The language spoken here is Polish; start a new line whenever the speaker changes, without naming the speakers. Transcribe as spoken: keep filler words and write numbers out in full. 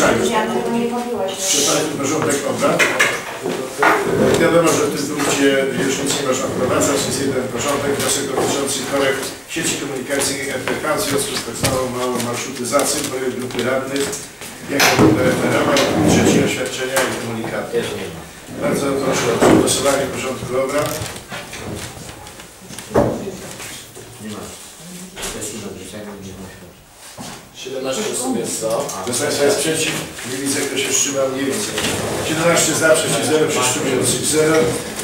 Przypadek porządek obrad. Wiadomo, że w tym punkcie już nic nie można wprowadzać, jest jeden porządek, wniosek dotyczący korekt sieci komunikacyjnych R P K w związku z tak zwaną małą marszutyzacją projekt grupy radnych, jak to referował w budżecie oświadczenia i komunikaty. Bardzo proszę o przegłosowanie porządku obrad.
Nie ma.
siedemnaście osób jest za.
Proszę Państwa, jest przeciw, nie widzę, kto się wstrzymał, nie widzę. siedemnaście za, przeciw zero, wstrzymujących zero.